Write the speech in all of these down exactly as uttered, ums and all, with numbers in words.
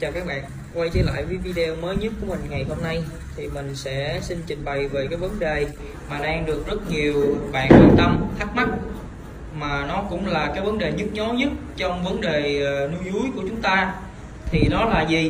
Chào các bạn, quay trở lại với video mới nhất của mình ngày hôm nay. Thì mình sẽ xin trình bày về cái vấn đề mà đang được rất nhiều bạn quan tâm, thắc mắc, mà nó cũng là cái vấn đề nhức nhối nhất trong vấn đề nuôi dúi của chúng ta. Thì đó là gì?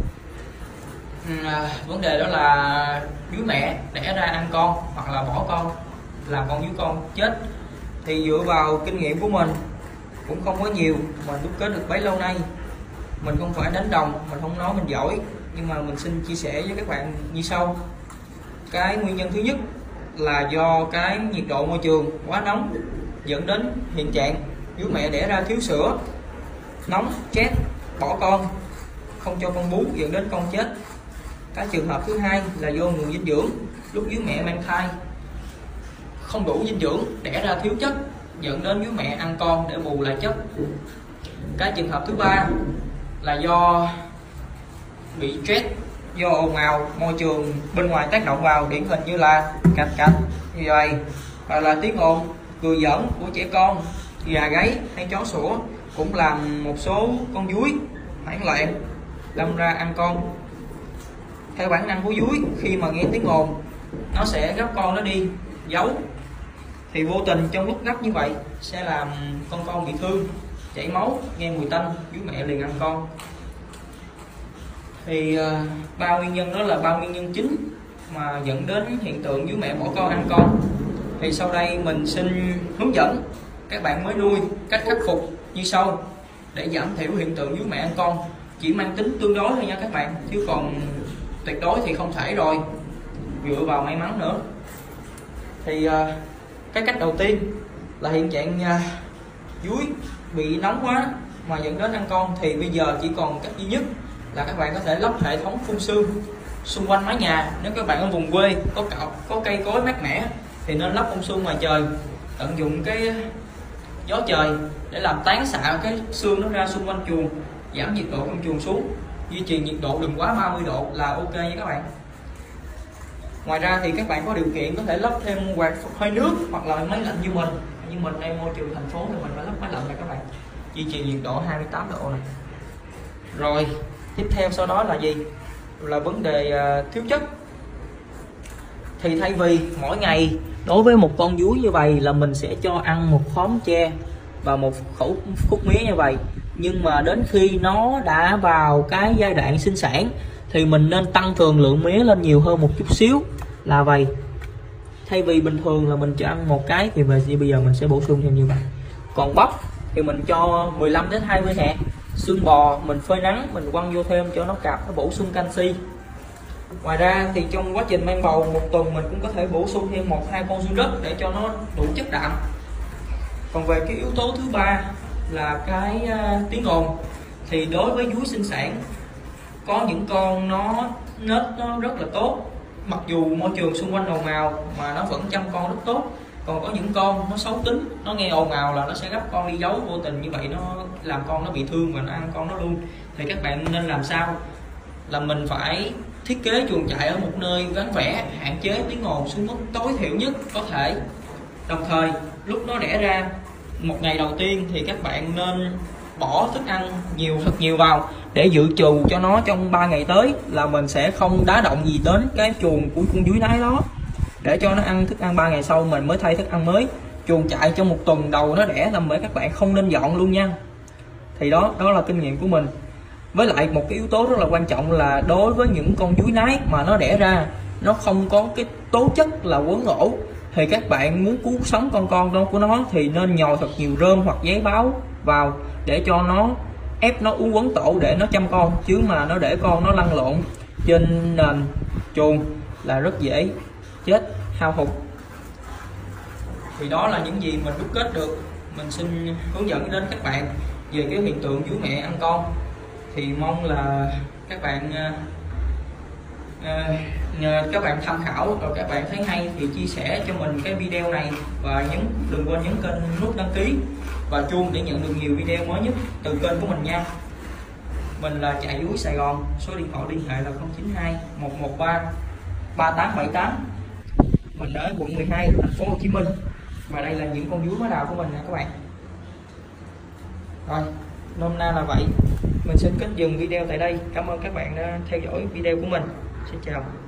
À, vấn đề đó là dúi mẹ đẻ ra ăn con hoặc là bỏ con, làm con dúi con chết. Thì dựa vào kinh nghiệm của mình cũng không có nhiều, mình đúc kết được bấy lâu nay. Mình không phải đánh đồng, mình không nói mình giỏi, nhưng mà mình xin chia sẻ với các bạn như sau. Cái nguyên nhân thứ nhất là do cái nhiệt độ môi trường quá nóng dẫn đến hiện trạng vú mẹ đẻ ra thiếu sữa, nóng, chết, bỏ con, không cho con bú dẫn đến con chết. Cái trường hợp thứ hai là do nguồn dinh dưỡng, lúc vú mẹ mang thai không đủ dinh dưỡng, đẻ ra thiếu chất dẫn đến vú mẹ ăn con để bù lại chất. Cái trường hợp thứ ba là do bị stress, do ồn ào môi trường bên ngoài tác động vào, điển hình như là cạch cạch như vậy, hoặc là tiếng ồn, cười giỡn của trẻ con, gà gáy hay chó sủa cũng làm một số con dúi hoảng loạn, đâm ra ăn con. Theo bản năng của dúi, khi mà nghe tiếng ồn nó sẽ gấp con nó đi giấu, thì vô tình trong lúc gấp như vậy sẽ làm con con bị thương, chảy máu, nghe mùi tanh, vú mẹ liền ăn con. Thì uh, ba nguyên nhân đó là ba nguyên nhân chính mà dẫn đến hiện tượng vú mẹ bỏ con ăn con. Thì sau đây mình xin hướng dẫn các bạn mới nuôi cách khắc phục như sau để giảm thiểu hiện tượng vú mẹ ăn con. Chỉ mang tính tương đối thôi nha các bạn, chứ còn tuyệt đối thì không thể rồi, dựa vào may mắn nữa. Thì uh, cái cách đầu tiên là hiện trạng uh, dúi bị nóng quá mà dẫn đến ăn con, thì bây giờ chỉ còn cách duy nhất là các bạn có thể lắp hệ thống phun sương xung quanh mái nhà. Nếu các bạn ở vùng quê có cạo, có cây cối mát mẻ thì nên lắp phun sương ngoài trời, tận dụng cái gió trời để làm tán xạ cái sương nó ra xung quanh chuồng, giảm nhiệt độ trong chuồng xuống, duy trì nhiệt độ đừng quá ba mươi độ là ok nha các bạn. Ngoài ra thì các bạn có điều kiện có thể lắp thêm quạt hơi nước hoặc là máy lạnh như mình. Như mình đây môi trường thành phố thì mình phải lắp máy lạnh này các bạn, duy trì nhiệt độ hai mươi tám độ này. Rồi tiếp theo sau đó là gì? Là vấn đề uh, thiếu chất. Thì thay vì mỗi ngày đối với một con dúi như vậy là mình sẽ cho ăn một khóm tre và một khẩu khúc mía như vậy, nhưng mà đến khi nó đã vào cái giai đoạn sinh sản thì mình nên tăng cường lượng mía lên nhiều hơn một chút xíu là vậy. Thay vì bình thường là mình cho ăn một cái thì bây giờ mình sẽ bổ sung thêm như vậy. Còn bắp thì mình cho mười lăm đến hai mươi hạt. Xương bò mình phơi nắng mình quăng vô thêm cho nó cạp, nó bổ sung canxi. Ngoài ra thì trong quá trình mang bầu một tuần mình cũng có thể bổ sung thêm một hai con xương đất để cho nó đủ chất đạm. Còn về cái yếu tố thứ ba là cái uh, tiếng ồn, thì đối với dúi sinh sản có những con nó nết nó rất là tốt, mặc dù môi trường xung quanh ồn ào mà nó vẫn chăm con rất tốt. Còn có những con nó xấu tính, nó nghe ồn ào là nó sẽ gấp con đi giấu, vô tình như vậy nó làm con nó bị thương và nó ăn con nó luôn. Thì các bạn nên làm sao là mình phải thiết kế chuồng trại ở một nơi vắng vẻ, hạn chế tiếng ồn xuống mức tối thiểu nhất có thể. Đồng thời lúc nó đẻ ra một ngày đầu tiên thì các bạn nên bỏ thức ăn nhiều thật nhiều vào để dự trù cho nó trong ba ngày tới là mình sẽ không đá động gì đến cái chuồng của con dúi nái đó, để cho nó ăn thức ăn ba ngày sau mình mới thay thức ăn mới. Chuồng trại trong một tuần đầu nó đẻ làm bởi các bạn không nên dọn luôn nha. Thì đó đó là kinh nghiệm của mình. Với lại một cái yếu tố rất là quan trọng là đối với những con dúi nái mà nó đẻ ra nó không có cái tố chất là quấn ổ, thì các bạn muốn cứu sống con con đó của nó thì nên nhồi thật nhiều rơm hoặc giấy báo vào để cho nó ép nó uốn quấn tổ để nó chăm con. Chứ mà nó để con nó lăn lộn trên nền chuồng là rất dễ chết hao hụt. Thì đó là những gì mình đúc kết được, mình xin hướng dẫn đến các bạn về cái hiện tượng vú mẹ ăn con. Thì mong là các bạn uh, các bạn tham khảo, rồi các bạn thấy hay thì chia sẻ cho mình cái video này, và nhấn đừng quên nhấn kênh nút đăng ký và chuông để nhận được nhiều video mới nhất từ kênh của mình nha. Mình là Trại Dúi Sài Gòn, số điện thoại liên hệ là không chín hai một một ba ba tám bảy tám. Mình ở quận mười hai, thành phố Hồ Chí Minh. Và đây là những con dúi mới đào của mình nè các bạn. Rồi, nôm na là vậy. Mình xin kết dừng video tại đây. Cảm ơn các bạn đã theo dõi video của mình. Xin chào.